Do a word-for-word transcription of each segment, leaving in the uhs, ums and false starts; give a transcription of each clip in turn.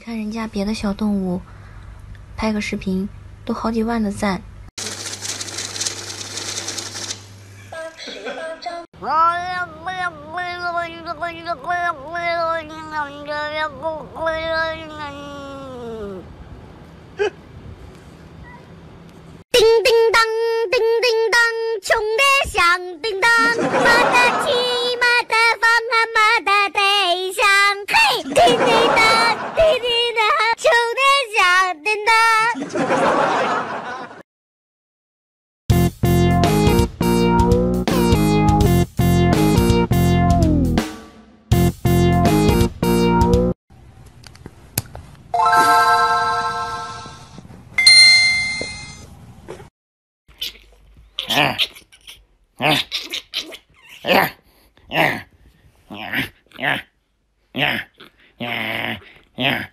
看人家别的小动物拍个视频都好几万的赞。 叮叮当，叮叮当，穷的响叮当，马的骑，马的放啊，马的得响，嘿，叮叮当，叮叮当，穷的响叮当。 哎哎哎哎哎哎哎哎哎！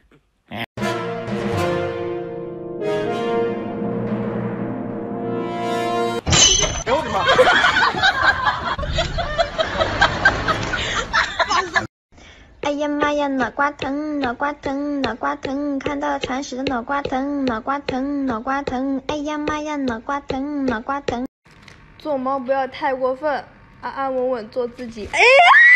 哎呦我的妈！ 哎呀妈呀，脑瓜疼，脑瓜疼，脑瓜疼，看到铲屎的脑瓜疼，脑瓜疼，脑瓜疼，哎呀妈呀，脑瓜疼，脑瓜疼。 做猫不要太过分，安安稳稳做自己。哎呀！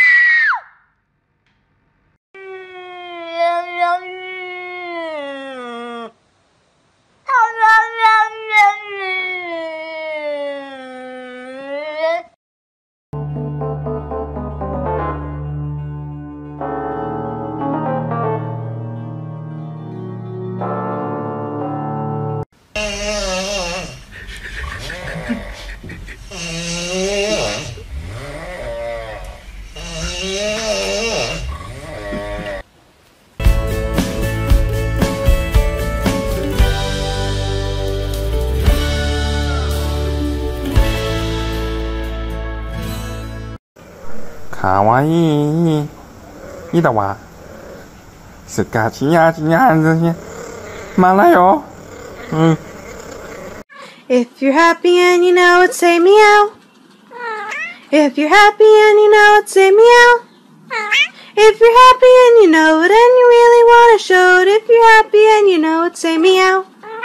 卡哇伊，いいだわ。スカチヤチヤンズヒ、马来哟。嗯。 If you're happy and you know it, say meow. If you're happy and you know it, say meow. If you're happy and you know it and you really want to show it, if you're happy and you know it, say meow.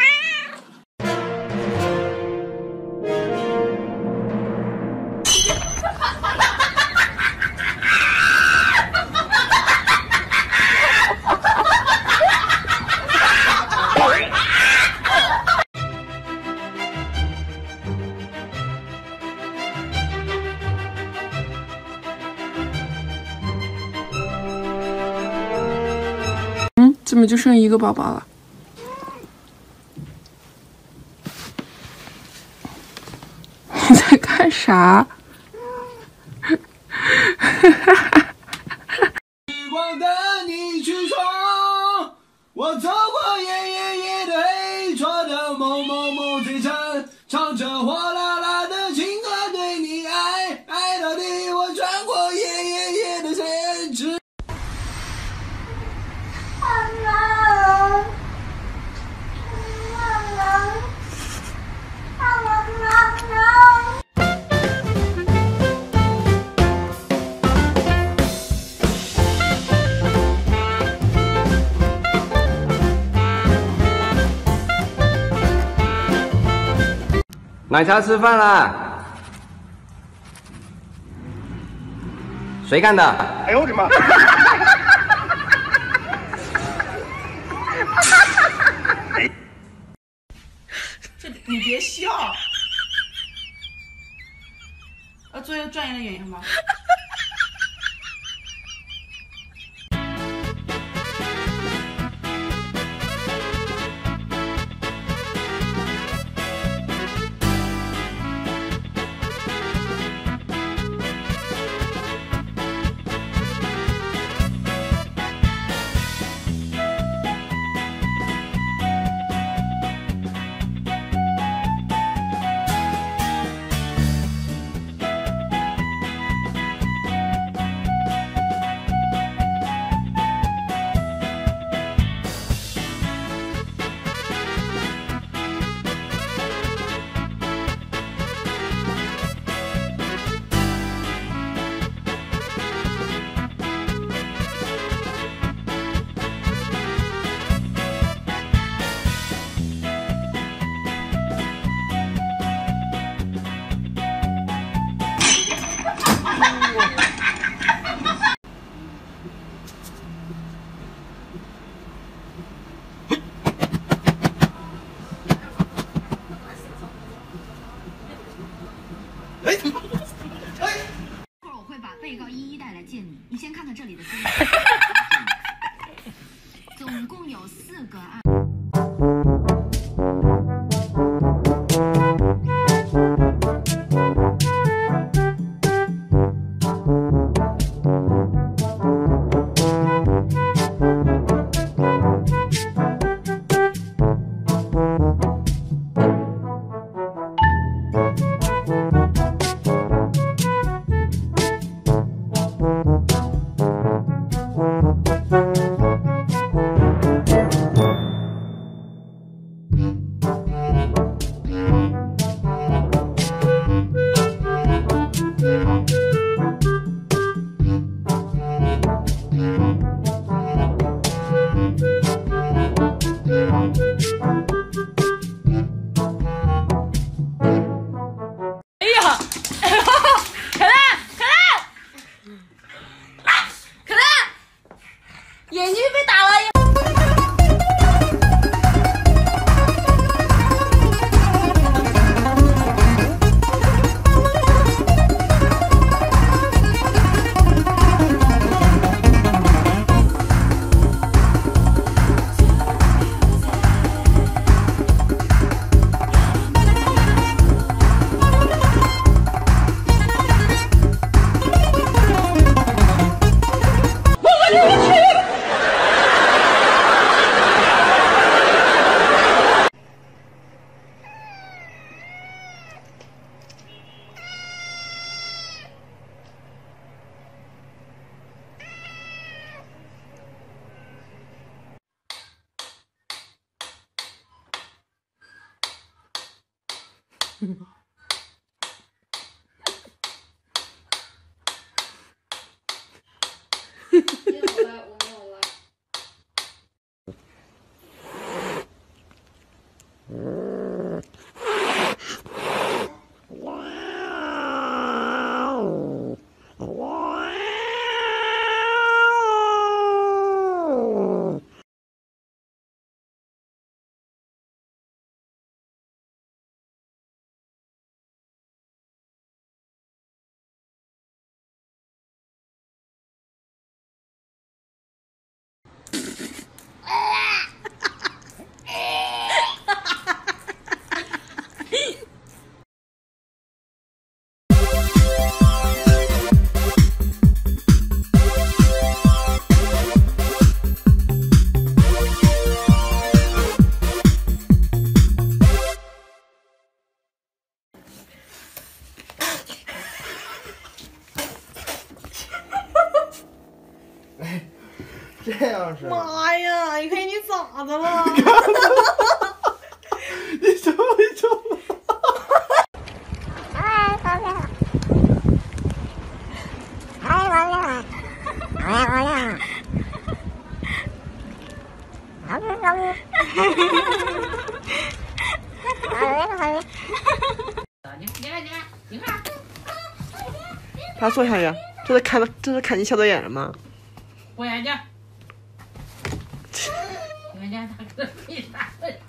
“嗯，怎么就剩一个宝宝了？”你在干啥？ 时光带你去闯，我走过夜夜夜的黑，穿着蒙蒙蒙灰尘，唱着哗啦啦的情歌，对你爱爱到底，我穿过夜夜夜的限制。 奶茶吃饭啦？谁干的？ 哎呦我的妈！ 这你别笑，要做一个专业的演员吗？ 哎，哎， 一会儿我会把被告一一带来见你，你先看看这里的资料。总共有四个案。 眼睛被打了。 没有了，我没有了。 这样是？ 妈呀！你看你咋的了？ 你怎么会这么？ 他坐下呀，这是看到这是看你小导演了吗？ 我眼睛。人家他个屁啥？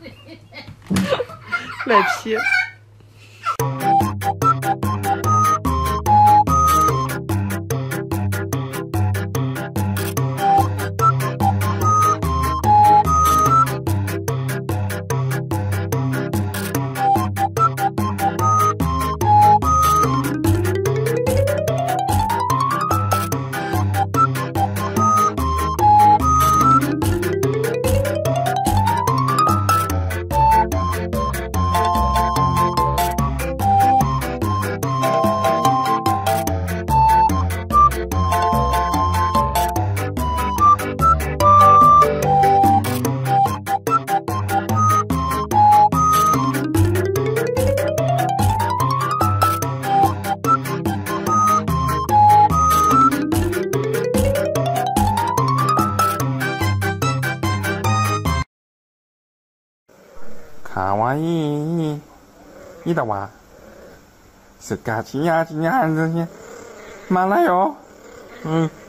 赖皮。 かわいい。いいだわ。すかちやちやんずに。まらよ。うん。